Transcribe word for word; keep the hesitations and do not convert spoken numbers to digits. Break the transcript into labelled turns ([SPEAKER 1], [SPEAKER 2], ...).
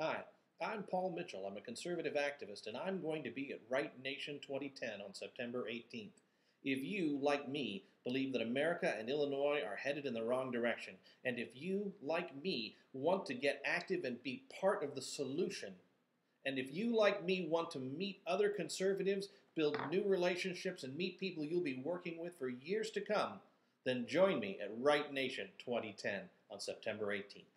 [SPEAKER 1] Hi, I'm Paul Mitchell. I'm a conservative activist, and I'm going to be at Right Nation twenty ten on September eighteenth. If you, like me, believe that America and Illinois are headed in the wrong direction, and if you, like me, want to get active and be part of the solution, and if you, like me, want to meet other conservatives, build new relationships, and meet people you'll be working with for years to come, then join me at Right Nation twenty ten on September eighteenth.